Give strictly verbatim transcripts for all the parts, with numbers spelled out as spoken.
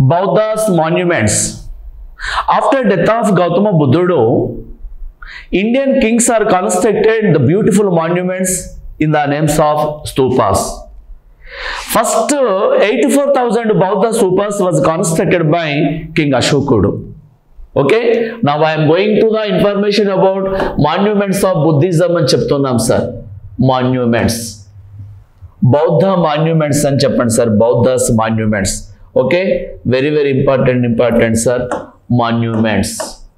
Buddha's monuments. After death of Gautama Buddha, Indian kings are constructed the beautiful monuments in the names of stupas. First eighty-four thousand Buddha stupas was constructed by King Ashokudu. Okay, now I am going to the information about monuments of Buddhism and cheptunnam sir. Monuments. Buddha monuments and cheppan sir. Buddha's monuments. Okay, very very important important sir. Monuments.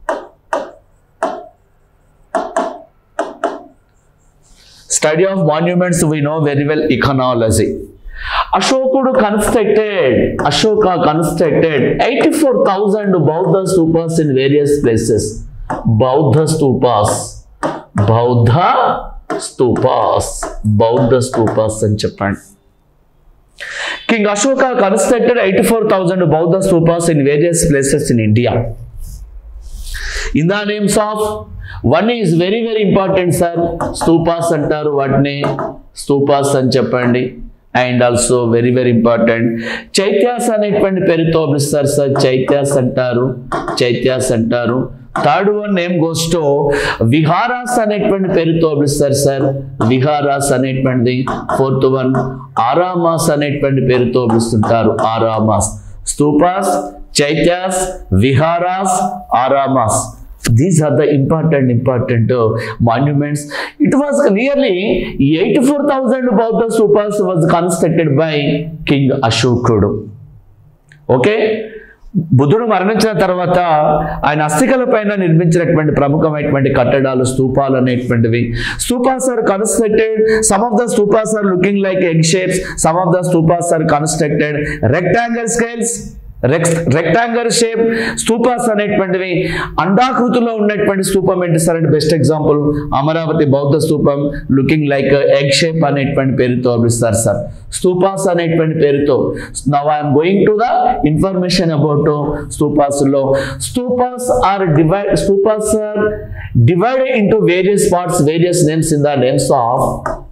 Study of monuments, we know very well iconology. Ashokudu constructed, Ashoka constructed eighty-four thousand Buddha stupas in various places. Buddha stupas, Buddha stupas, Buddha stupas అని చెప్పండి. King Ashoka constructed eighty-four thousand Buddha stupas in various places in India. In the names of, one is very very important sir, stupas అంటారు వాటిని, stupas అని చెప్పండి. And also very very important, chaityas అనేటువంటి పేరుతో పిలుస్తారు sir. Chaityas అంటారు, చైత్యాస్ అంటారు. Third one name goes to viharas అనేటువంటి పేరుతో పిలుస్తారు సార్. విహారాస్ అనేటువంటిది. ఫోర్త్ వన్ ఆరామాస్ అనేటువంటి పేరుతో పిలుస్తుంటారు. Aramas. Stupas, chaityas, viharas, aramas. These are the important important uh, monuments. It was nearly eighty-four thousand Buddha stupas was constructed by King Ashokudu. Okay, బుద్ధుడు మరణించిన తర్వాత ఆయన అస్థికల పైన నిర్మించినటువంటి ప్రముఖమైనటువంటి కట్టడాలు స్తూపాలు అనేటువంటివి. Stupas are constructed, some of the stupas are looking like egg shapes, some of the stupas are constructed rectangle scales. Rectangular shape stupas అనేటువంటివి. అండాకృతిలో ఉన్నటువంటి స్తూపం ఏంటి సార్ అంటే బెస్ట్ ఎగ్జాంపుల్ అమరావతి బౌద్ధ స్తూపం, లుకింగ్ లైక్ ఎగ్ షేప్ అనేటువంటి పేరుతో పిలుస్తారు సార్. స్తూపాస్ అనేటువంటి పేరుతో. Now I'm going to the information about stupas లో. Stupas are divide stupas are divided into various parts, various names in the names of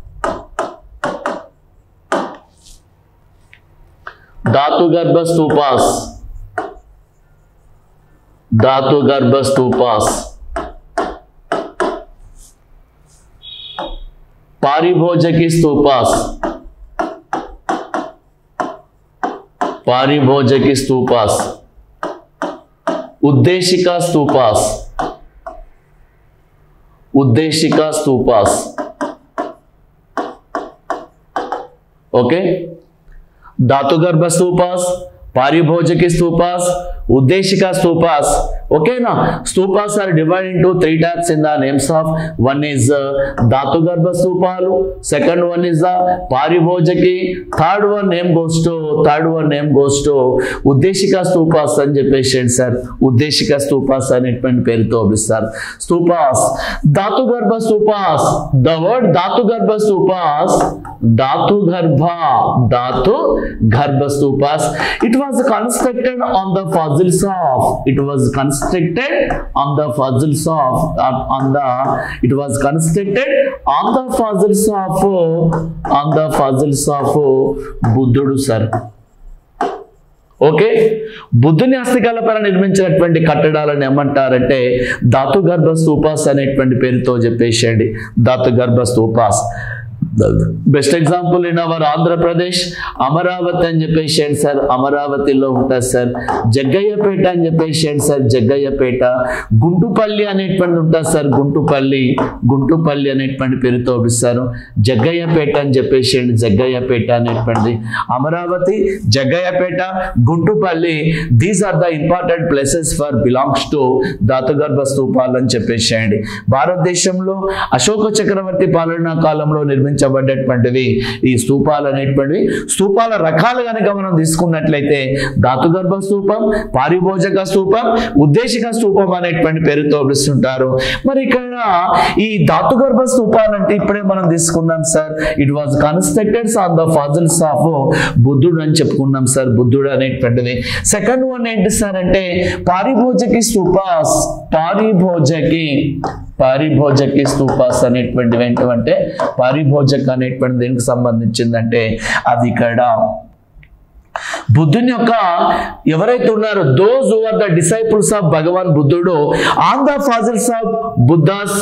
dhatugarbha stupas, dhatugarbha stupas, paribhojaki stupas, paribhojaki stupas, uddeshika stupas, uddeshika stupas. Okay, dhatugarbha stupas, paribhojaki stupas, uddeshika stupas. Okay na, stupas are divided into three types in the names of, one is uh, dhatugarbha stupalu, second one is the paribhojaki, third one name goes to third one name goes to uddeshika stupas అని చెప్పేసి sir. ఉద్దేశిక స్తూపాస్ అనేటువంటి పేరుతో పిలుస్తారు. స్తూపాస్, ధాతుగర్భ స్తూపాస్. The word ధాతుగర్భ స్తూపాస్, dhatugarbha, dhatu garbha stupas. It was constructed on the fossils of, it was constructed on the fossils of uh, on the it was constructed on the fossils of uh, on the fossils of uh, బుద్ధుడు sir. Okay, బుద్ధుని అస్థికల పైన నిర్మించినటువంటి కట్టడాలను ఏమంటారంటే ధాతుగర్భ స్తూపాస్ అనేటువంటి పేరుతో చెప్పేసేయండి. Dhatugarbha stupas. Best example in our Andhra Pradesh Amaravati అని చెప్పేసి సార్, అమరావతిలో ఉంటుంది సార్. జగ్గయ్యపేట అని చెప్పేసి సార్, జగ్గయ్యపేట. గుంటుపల్లి అనేటువంటి ఉంటుంది సార్, గుంటుపల్లి, గుంటుపల్లి అనేటువంటి పేరుతో పిలుస్తారు. జగ్గయ్యపేట అని చెప్పేసి జగ్గయ్యపేట అనేటువంటిది. Amaravati, Jaggayyapeta, Guntupalli, these are the important places for belongs to dhatugarbha స్తూపాలు అని చెప్పేసేయండి. భారతదేశంలో అశోక చక్రవర్తి పాలనా కాలంలో నిర్మించ బడ్డటువంటివి ఈ స్తూపాలు అనేటువంటివి. స్తూపాల రకాలు కనుక మనం తీసుకున్నట్లయితే ధాతుగర్భ స్తూపం, పారిభోజక స్తూపం, ఉద్దేశిక స్తూపం అనేటువంటి పేరుతో పిలుస్తుంటారు. మరి ఇక్కడ ఈ ధాతుగర్భ స్తూపాలు అంటే ఇప్పుడే మనం తీసుకున్నాం sir. It was constructed on the fossils of బుద్ధుడు అని చెప్పుకున్నాం సార్, బుద్ధుడు అనేటువంటిది. సెకండ్ వన్ ఏంటి సార్ అంటే పారిభోజకి స్తూపాస్. పారిభోజకి, పారిభోజకి స్తూపాస్ అనేటువంటివి ఏంటంటే పారిభోజక అనేటువంటి దేనికి సంబంధించిందంటే అది ఇక్కడ బుద్ధుని యొక్క ఎవరైతే ఉన్నారో those who are the disciples of Bhagwan బుద్ధుడు on the fossils of Buddha's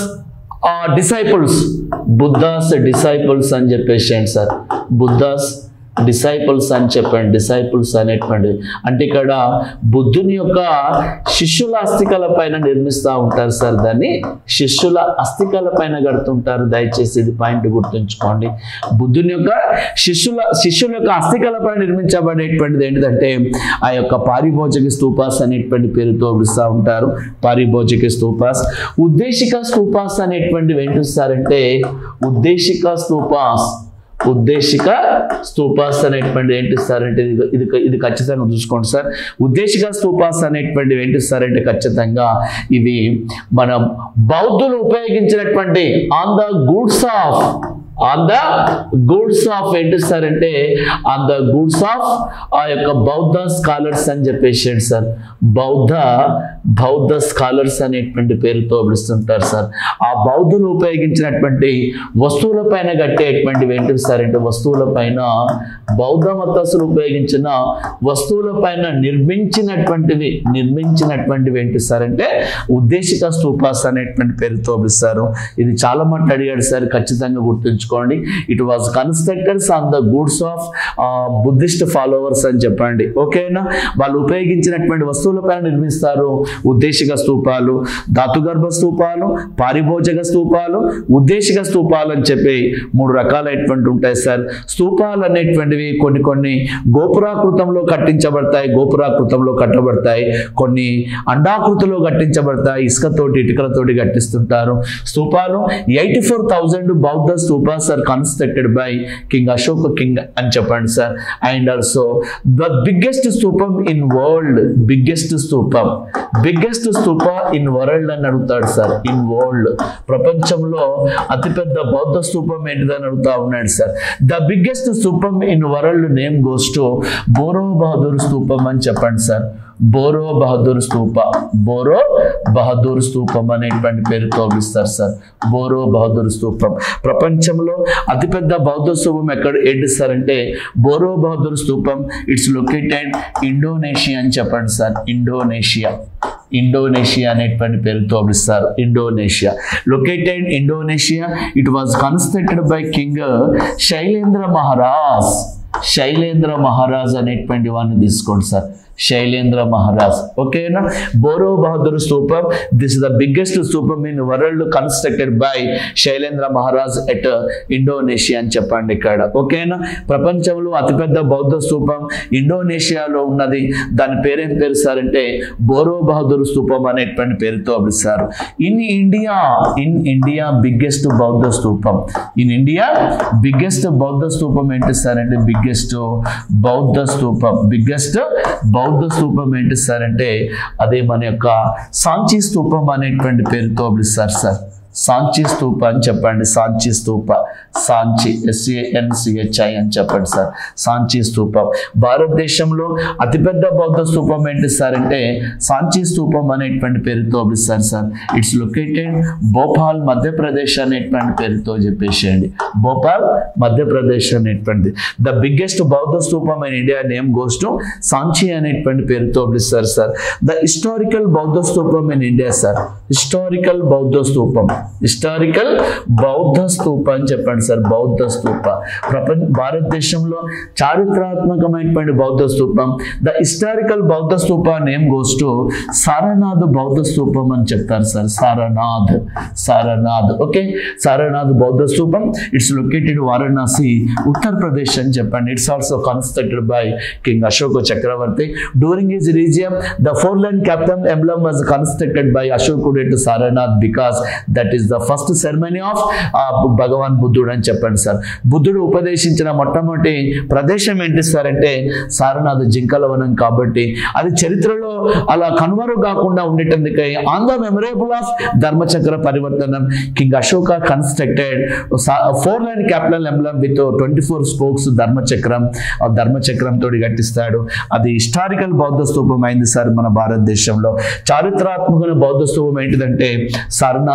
disciples Buddha's disciples అని చెప్పేసి సార్ బుద్ధాస్ డిసైపుల్స్ అని చెప్పండి డిసైపుల్స్ అనేటువంటి అంటే ఇక్కడ బుద్ధుని యొక్క శిష్యుల అస్థికల పైన నిర్మిస్తూ ఉంటారు సార్ దాన్ని శిష్యుల అస్థికల పైన కడుతుంటారు దయచేసి ఇది పాయింట్ గుర్తుంచుకోండి బుద్ధుని యొక్క శిష్యుల శిష్యుల యొక్క అస్థికల పైన నిర్మించబడేటువంటిది ఏంటంటే ఆ యొక్క పారిభోజక స్తూపాస్ అనేటువంటి పేరుతో పిలుస్తూ ఉంటారు పారిభోజక స్తూపాస్ ఉద్దేశిక స్తూపాస్ అనేటువంటివి ఏంటి సార్ అంటే ఉద్దేశిక స్తూపాస్ ఉద్దేశిక స్తూపాస్ అనేటువంటి ఏంటి సార్ అంటే ఇది ఇది ఇది ఖచ్చితంగా చూసుకోండి సార్ ఉద్దేశిక స్తూపాస్ అనేటువంటివి ఏంటి సార్ అంటే ఖచ్చితంగా ఇవి మన బౌద్ధులు ఉపయోగించినటువంటి on the goods of on the goods of ఏంటి సార్ అంటే ఆన్ ద గూడ్స్ ఆఫ్ ఆ యొక్క బౌద్ధ స్కాలర్స్ అని చెప్పేసి సార్ బౌద్ధ బౌద్ధ స్కాలర్స్ అనేటువంటి పేరుతో పిలుస్తుంటారు సార్ ఆ బౌద్ధులు ఉపయోగించినటువంటి వస్తువుల పైన కట్టేటువంటివి ఏంటి సార్ అంటే వస్తువుల పైన బౌద్ధ మతస్థులు ఉపయోగించిన వస్తువుల పైన నిర్మించినటువంటివి నిర్మించినటువంటివి ఏంటి సార్ అంటే ఉద్దేశిక స్తూపాస్ అనేటువంటి పేరుతో పిలుస్తారు ఇది చాలా మటు అడిగాడు సార్ ఖచ్చితంగా గుర్తుంచుకోండి it was constructed on the goods of Buddhist followers అని చెప్పండి ఓకేనా వాళ్ళు ఉపయోగించినటువంటి వస్తువుల పైన నిర్మిస్తారు ఉద్దేశిక స్తూపాలు ధాతుగర్భ స్తూపాలు పారిభోజక స్తూపాలు ఉద్దేశిక స్తూపాలు అని చెప్పి మూడు రకాలైనటువంటి ఉంటాయి సార్ స్తూపాలు అనేటువంటివి కొన్ని కొన్ని గోపురాకృతంలో కట్టించబడతాయి గోపురాకృతంలో కట్టబడతాయి కొన్ని అండాకృతిలో కట్టించబడతాయి ఇసుకతోటి ఇటుకలతోటి కట్టిస్తుంటారు స్తూపాలు ఎయిటీ ఫోర్ థౌజండ్ బౌద్ధ stupas are constructed by king Ashoka king అని చెప్పండి sir and also the biggest స్తూపం ఇన్ వరల్డ్ బిగ్గెస్ట్ స్తూపం బిగ్గెస్ట్ స్తూప ఇన్ వరల్డ్ అని అడుగుతాడు సార్ ఇన్ వరల్డ్ ప్రపంచంలో అతిపెద్ద బౌద్ధ స్తూపం ఏంటిదని అడుగుతా ఉన్నాడు సార్ ద బిగ్గెస్ట్ స్తూపం in world name goes to Borobudur స్తూపం అని చెప్పండి sir Borobudur stupa Borobudur స్తూపం అనేటువంటి పేరుతో పిలుస్తారు సార్ బోరో బహదూర్ స్తూపం ప్రపంచంలో అతిపెద్ద బౌద్ధ స్తూపం ఎక్కడ ఏంటి సార్ అంటే బోరో బహదూర్ స్తూపం ఇట్స్ లొకేటెడ్ ఇండోనేషియా అని చెప్పండి సార్ ఇండోనేషియా ఇండోనేషియా అనేటువంటి పేరుతో పిలుస్తారు Indonesia located Indonesia it was constructed by king Shailendra Maharaj Shailendra Maharaj అనేటువంటి వాడిని తీసుకోండి సార్ శైలేంద్ర మహారాజ్ ఓకేనా బోరో బహదూర్ స్తూపం దిస్ ఇస్ ద బిగ్గెస్ట్ స్తూపం in world constructed by Shailendra Maharaj at Indonesia అని చెప్పండి ఇక్కడ ఓకేనా ప్రపంచంలో అతిపెద్ద బౌద్ధ స్తూపం ఇండోనేషియాలో ఉన్నది దాని పేరేం పేరు సార్ అంటే బోరో బహదూర్ స్తూపం అనేటువంటి పేరుతో పిలుస్తారు in India in India biggest బౌద్ధ స్తూపం ఇన్ ఇండియా బిగ్గెస్ట్ బౌద్ధ స్తూపం ఏంటి సార్ అంటే బిగ్గెస్ట్ బౌద్ధ స్తూపం బిగ్గెస్ట్ బౌద్ధ స్తూపం ఏంటి సార్ అంటే అదే మన యొక్క సాంచి స్తూపం అనేటువంటి పేరుతో పిలుస్తారు సార్ సాంచి స్తూప అని చెప్పండి సాంచి స్తూప సాంచి ఎస్ఏఎన్సిహెచ్ఐ అని చెప్పండి సార్ సాంచి స్తూపం భారతదేశంలో అతిపెద్ద బౌద్ధ స్తూపం ఏంటి సార్ అంటే సాంచి స్తూపం అనేటువంటి పేరుతో పిలుస్తారు sir it's located Bhopal Madhya Pradesh అనేటువంటి పేరుతో చెప్పేసేయండి భోపాల్ మధ్యప్రదేశ్ అనేటువంటిది ద బిగ్గెస్ట్ బౌద్ధ స్తూపం in India name goes to Sanchi అనేటువంటి పేరుతో పిలుస్తారు సార్ ద హిస్టారికల్ బౌద్ధ స్తూపం ఇన్ ఇండియా సార్ హిస్టారికల్ బౌద్ధ స్తూపం హిస్టారికల్ బౌద్ధ స్తూప అని చెప్పండి సార్ బౌద్ధ స్తూప ప్రపంచ భారతదేశంలో చారిత్రాత్మకమైనటువంటి బౌద్ధ స్తూపం ద హిస్టారికల్ బౌద్ధ stupa name goes to Sarnath బౌద్ధ స్తూపం అని చెప్తారు సార్ సారనాథ్ సారనాథ్ ఓకే సారనాథ్ బౌద్ధ స్తూపం ఇట్స్ లొకేటెడ్ వారణాసి ఉత్తరప్రదేశ్ అని చెప్పండి it's also constructed by king Ashoka చక్రవర్తి during his regime the four lion capital emblem was constructed by అశోకుడు at Sarnath because that is the first ceremony of Bhagwan బుద్ధుడు అని చెప్పండి సార్ బుద్ధుడు ఉపదేశించిన మొట్టమొదటి ప్రదేశం ఏంటి సార్ అంటే సారనాథ్ జింకలవనం కాబట్టి అది చరిత్రలో అలా కనుమరు కాకుండా ఉండేటందుకై on the memorable of Dharmachakra పరివర్తనం king Ashoka constructed four lion capital emblem with twenty four spokes ధర్మచక్రం ఆ ధర్మచక్రం తోటి కట్టిస్తాడు అది హిస్టారికల్ బౌద్ధ స్తూపం అయింది సార్ మన భారతదేశంలో చారిత్రాత్మక బౌద్ధ స్తూపం ఏంటిదంటే సారనాథ్ అనే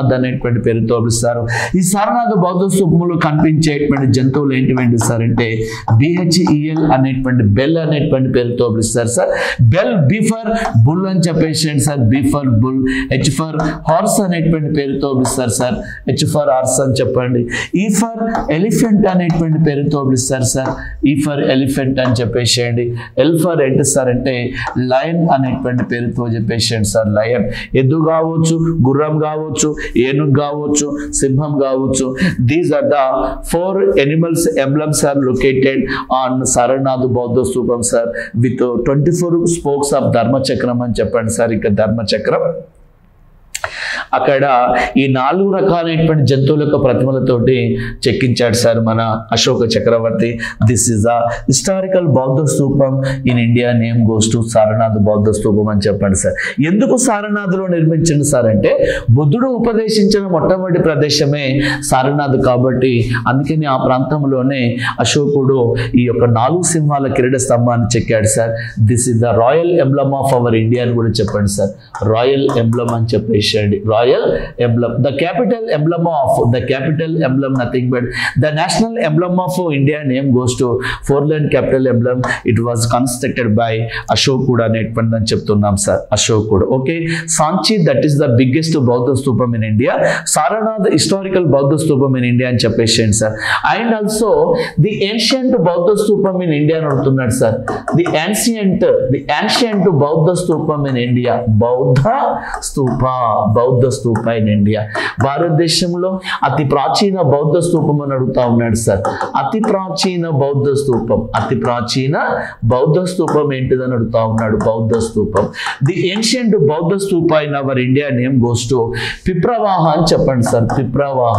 అనేటువంటి పేరుతో పిలుస్తారు. ఈ సారనాథ బౌద్ధ స్థూపంలో కనిపించేటువంటి జంతువులు ఏంటివంటి సార్ అంటే బిహెచ్ఈఎల్ అనేటువంటి బెల్ అనేటువంటి పేరుతో పిలుస్తారు sir. BHEL B for bull అని చెప్పేసి sir, B for bull. H for horse అనేటువంటి పేరుతో పిలుస్తారు సార్, హెచ్ ఫర్ హార్స్ అని చెప్పండి. ఈ ఫర్ ఎలిఫెంట్ అనేటువంటి పేరుతో పిలుస్తారు సార్, ఈ ఫర్ ఎలిఫెంట్ అని చెప్పేసేయండి. ఎల్ ఫర్ ఏంటి సార్ అంటే లయన్ అనేటువంటి పేరుతో చెప్పేసేయండి సార్, లయన్. ఎద్దు కావచ్చు, గుర్రం కావచ్చు, ఏనుగు కావచ్చు, సింహం కావచ్చు. These are the four animals emblems are located on Saranath Bauddha Stupam sir with twenty-four spokes of Dharma Chakram అని చెప్పండి సార్. ఇక ధర్మ చక్రం అక్కడ ఈ నాలుగు రకాలైనటువంటి జంతువుల యొక్క ప్రతిమలతోటి చెక్కించాడు సార్ మన అశోక చక్రవర్తి. దిస్ ఇస్ అ హిస్టారికల్ బౌద్ధ స్థూపం in India. Name goes to Sarnath బౌద్ధ స్థూపం అని చెప్పండి సార్. ఎందుకు సారనాథ్లో నిర్మించండి సార్ అంటే బుద్ధుడు ఉపదేశించిన మొట్టమొదటి ప్రదేశమే సారనాథ్ కాబట్టి అందుకని ఆ ప్రాంతంలోనే అశోకుడు ఈ యొక్క నాలుగు సింహాల కిరీట స్తంభాన్ని చెక్కాడు sir. This is the royal emblem of our India అని కూడా చెప్పండి సార్. రాయల్ ఎంబ్లమ్ అని చెప్పేసేయండి. Royal emblem, the capital emblem of the capital emblem, nothing but the national emblem of India. Name goes to four-line capital emblem. It was constructed by Ashokuda అనేటువంటి అని చెప్తున్నాం sir, అశోకుడు. Okay, Sanchi that is the biggest బౌద్ధ స్థూపం in India. Sarnath historical బౌద్ధ స్థూపం in India అని చెప్పేసేయండి sir. And also the ancient బౌద్ధ స్థూపం ఇన్ ఇండియా అని అడుగుతున్నాడు sir. The ancient the ancient బౌద్ధ స్థూపం ఇన్ ఇండియా. బౌద్ధ స్థూప బౌద్ధ స్థూప ఇన్ ఇండియా. భారతదేశంలో అతి ప్రాచీన బౌద్ధ స్థూపం అని అడుగుతా ఉన్నాడు సార్. అతి ప్రాచీన బౌద్ధ స్థూపం అతి ప్రాచీన బౌద్ధ స్థూపం ఏంటిదని అడుగుతా ఉన్నాడు. బౌద్ధ స్థూపం. ది ఏన్షియంట్ బౌద్ధ stupa in our India name goes to Piprahwa అని చెప్పండి సార్. పిప్రవాహ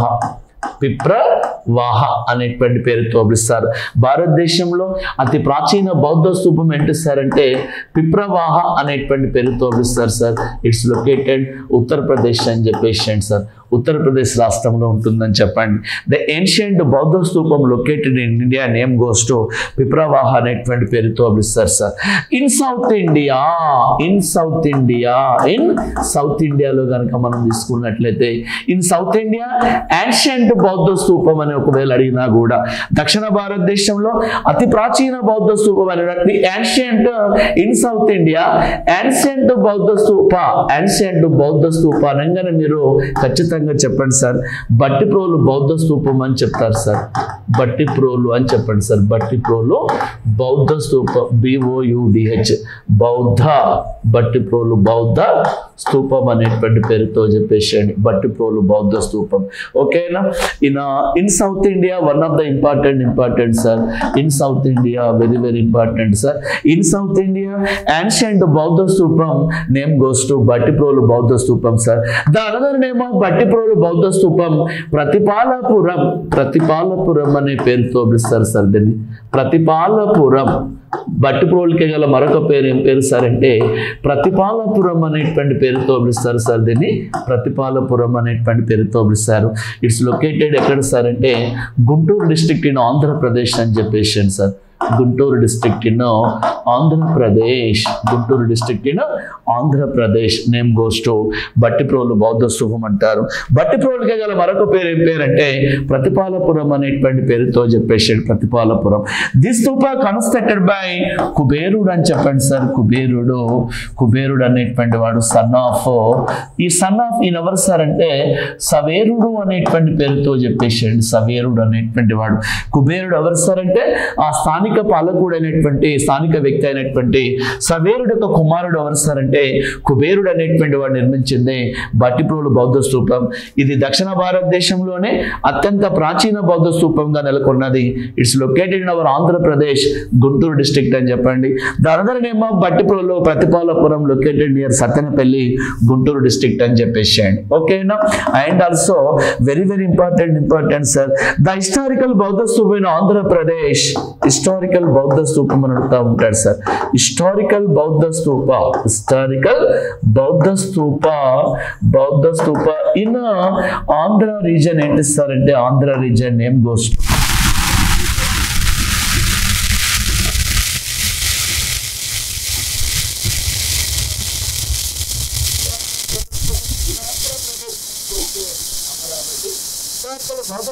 పిప్రవాహ అనేటువంటి పేరుతో పిలుస్తారు. భారతదేశంలో అతి ప్రాచీన బౌద్ధ స్థూపం ఏంటి సార్ అంటే పిప్రవాహ అనేటువంటి పేరుతో పిలుస్తారు సార్. ఇట్స్ లొకేటెడ్ ఉత్తరప్రదేశ్ అని చెప్పేసి సార్, ఉత్తరప్రదేశ్ రాష్ట్రంలో ఉంటుందని చెప్పండి. ద ఏన్షియంట్ బౌద్ధ స్థూపం located in India name goes to Piprahwa అనేటువంటి పేరుతో పిలుస్తారు sir. In South India in South India in South ఇండియాలో కనుక మనం తీసుకున్నట్లయితే ఇన్ సౌత్ ఇండియా ఏన్షియంట్ బౌద్ధ స్థూపం అని ఒకవేళ అడిగినా కూడా దక్షిణ భారతదేశంలో అతి ప్రాచీన బౌద్ధ స్థూపం అనేటువంటి ancient in South India ancient బౌద్ధ స్థూప ఏన్షియంట్ బౌద్ధ స్థూప అనగానే మీరు ఖచ్చితంగా చెప్పండి సార్ బట్టిప్రోలు బౌద్ధ స్థూపం అని చెప్తారు సార్. బట్టిప్రోలు అని చెప్పండి సార్. బట్టిప్రోలు బౌద్ధ స్థూపం బిఓయుడిహెచ్ బౌద్ధ బట్టిప్రోలు బౌద్ధ స్థూపం అనేటువంటి పేరుతో చెప్పేసేయండి. బట్టిప్రోలు బౌద్ధ స్థూపం. ఓకేనా. In in South India one of the important important sir. In South India very very important sir. In South India ancient బౌద్ధ స్థూపం నేమ్ గోస్ టు బట్టిప్రోలు బౌద్ధ స్థూపం sir. The another name of Bhattiprolu బౌద్ధ స్థూపం ప్రతిపాలపురం. ప్రతిపాలపురం అనే పేరుతో పిలుస్తారు సార్ దీన్ని. ప్రతిపాలపురం. బట్టిప్రోలుకి గల మరొక పేరు ఏం పేరు సార్ అంటే ప్రతిపాలపురం అనేటువంటి పేరుతో పిలుస్తారు సార్ దీన్ని. ప్రతిపాలపురం అనేటువంటి పేరుతో పిలుస్తారు. ఇట్స్ లొకేటెడ్ ఎక్కడ సార్ అంటే గుంటూరు డిస్ట్రిక్ట్ ఇన్ ఆంధ్రప్రదేశ్ అని చెప్పేసి sir. Guntur district in Andhra Pradesh. Guntur district in Andhra Pradesh. Name goes to Bhattiprolu బౌద్ధ స్థూపం అంటారు. బట్టిప్రోలుకి గల మరొక పేరు ఏం పేరు అంటే ప్రతిపాలపురం అనేటువంటి పేరుతో చెప్పేసి Pratipalapuram. This stupa constructed by కుబేరుడు అని చెప్పండి సార్. కుబేరుడు కుబేరుడు అనేటువంటి వాడు సన్ ఆఫ్ ఈ సన్ ఆఫ్ ఈయన ఎవరు సార్ అంటే సవేరుడు అనేటువంటి పేరుతో చెప్పేసాడు. సవేరుడు అనేటువంటి వాడు. కుబేరుడు ఎవరు సార్ అంటే ఆ స్థానిక పాలకుడు అయినటువంటి స్థానిక వ్యక్తి అయినటువంటి సవేరుడు యొక్క కుమారుడు ఎవరు సార్ అంటే కుబేరుడు అనేటువంటి వాడు నిర్మించింది బట్టిప్రోలు బౌద్ధ స్థూపం. ఇది దక్షిణ భారతదేశంలోనే అత్యంత ప్రాచీన బౌద్ధ స్థూపంగా నెలకొన్నది. It's located in our Andhra Pradesh Guntur district అని చెప్పండి. The another name of Bhattiprolu Pratipalapuram located near Sattenapalli Guntur district అని చెప్పేసేయండి. ఓకేనా. And also very very important important sir the historical బౌద్ధ స్థూపం ఇన్ ఆంధ్రప్రదేశ్. హిస్టారికల్ బౌద్ధ స్థూపం అని అడుగుతా ఉంటాడు సార్. హిస్టారికల్ బౌద్ధ స్థూప హిస్టారికల్ బౌద్ధ స్థూప బౌద్ధ స్థూప ఇన్ ఆంధ్ర రీజన్ ఏంటి సార్ అంటే Andhra region name goes to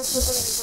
स्तूपम